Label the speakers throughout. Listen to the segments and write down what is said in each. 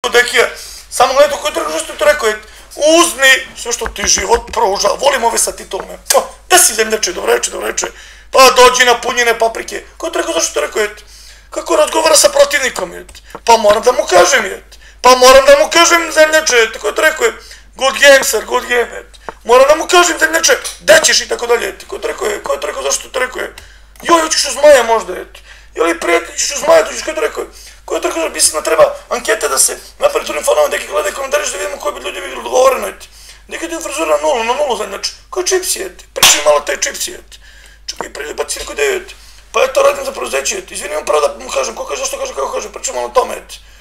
Speaker 1: Dekija, samo gledaj koji trgu, što ti rekao, uzmi sve što ti život pruža, volim ove sa titulome, da si zemljače, dobreče, pa dođi na punjene paprike, koji ti rekao, zašto ti rekao, kako razgovara sa protivnikom, pa moram da mu kažem, zemljače, koji ti rekao, good game, sir, good game, moram da mu kažem, zemljače, da ćeš i tako dalje, koji ti rekao, zašto ti rekao, joj, hoćeš u zmaja možda, ili prijatelj, ćeš u zmaja, dođeš, koji ti rekao, mislim da treba ankete da se napravi turim fanova, neki gledaju komentariš da vidimo koji bi ljudi vidjeli dogovoreno, neki ti frizura na nulu, znači, koji čips je, pričaj malo taj čips je, čekaj, baci neko ideju, pa eto, radim za preuzeće, izvini, imam pravo da mu kažem, ko kaže, zašto kaže, kako kaže, pričaj malo o tome,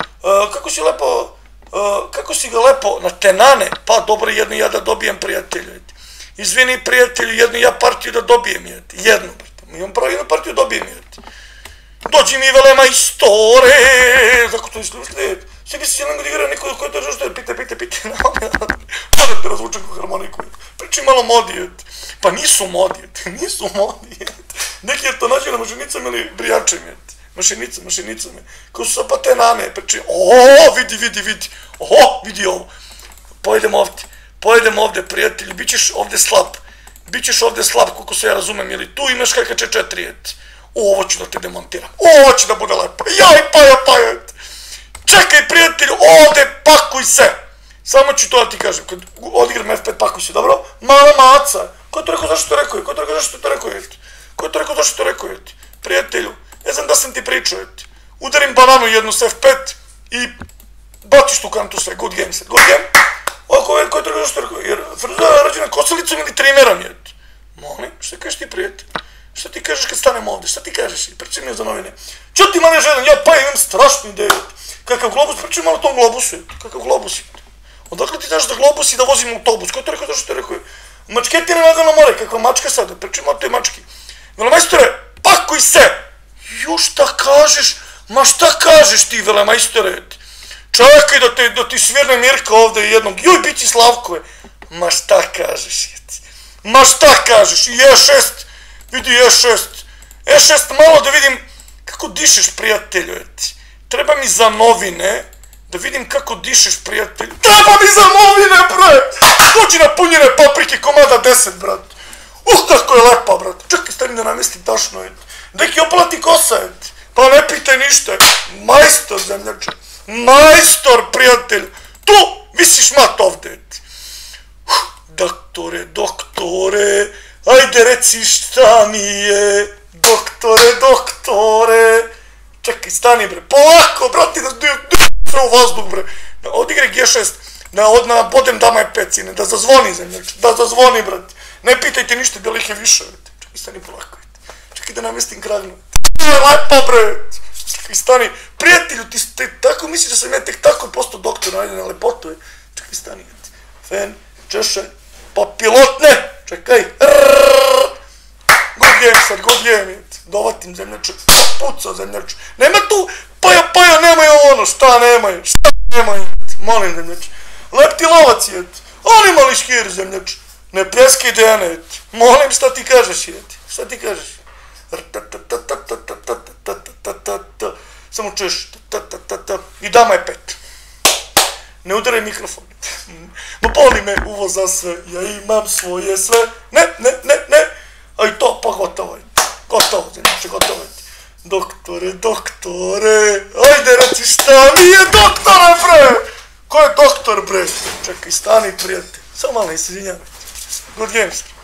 Speaker 1: kako si ga lepo na tenane, pa dobro, jednu ja da dobijem prijatelju, izvini prijatelju, jednu ja partiju da dobijem, jednu, imam pravo jednu partiju dobijem, dođi mi vele majstore, tako to isključili, sve bi se jedan god igra neko koji te žušte, pite, da te razvučem kao harmoniku, pričaj malo modi, pa nisu modi, neki je to nađe na mašinicama ili brijačem, mašinicama, koji su sa patenane, pričaj, vidi ovo, pojedem ovde, prijatelji, bit ćeš ovde slab, koliko se ja razumem, ili tu imaš KKČ4, ovo ću da te demontiram, ovo će da bude lepo, jaj, paja, čekaj prijatelju, ovde pakuj se, samo ću to da ti kažem, kad odigram F5 pakuj se, dobro, mala maca, ko je to rekao, zašto to rekao, prijatelju, ne znam da sam ti pričao, udarim bananu jednu s F5 i baciš tu kantu sve, good game, ko je to rekao, zašto to rekao, jer frizura rađena kosalicom ili trimerom, molim, šta kažeš ti prijatelju? Šta ti kažeš kad stanem ovde, šta ti kažeš, pričaj mi za novine. Čo ti mane želim, ja pa imam strašnu ideju, kakav globus, pričaj malo o tom globusu, kakav globus. Odakle ti znaš da globus i da vozim autobus, ko je to rekao, zašto te rekao, mačketine lagano more, kakva mačka sada, pričaj malo o toj mački. Velemajstore, pakuj se, ju šta kažeš, ma šta kažeš ti velemajstore, čekaj da ti svirne Mirka ovde jednog, juj, bit će Slavko, ma šta kažeš, i E6, vidi E6 malo da vidim kako dišeš prijatelju, treba mi za novine da vidim kako dišeš prijatelju, treba mi za novine, bre, dođi na punjene paprike komada 10, brat, kako je lepa, brat, čekaj stani da namestim tašno, neki oplati kosa, pa ne pitaj ništa, majstor zemljače, majstor prijatelju, tu visiš mat ovde, doktore, ajde reci šta mi je, doktore, čekaj, stani bre, polako, brati, da sve u vazduh bre, odigraj G6, na bodem dama je 5 sine, da zazvoni zemljač, brati, ne pitajte ništa da li ih je više, čekaj, stani polako, čekaj da namestim kragnu, lepa bre, čekaj, stani, prijatelju, ti tako misliš da sam ja tek tako postao doktor, ajde na lepotu, čekaj, stani, fen, češaj, pa pilotne, čekaj, good game, dovatim zemljače, pucao zemljače, nema tu, paja, nemaju ono, šta nemaju, molim zemljače, lep ti lovac, ali mali škir zemljače, ne pljeskaj dene, molim šta ti kažeš, samo češ, i dama je 5, ne udaraj mikrofon, ma boli me uvo za sve, ja imam svoje sve, ne, a i to, pa gotovo, zemljače, doktore, ajde reci šta mi je doktore, bre, ko je doktor, bre, čekaj, stani prijatelj, samo malo izvinjavajte, good games.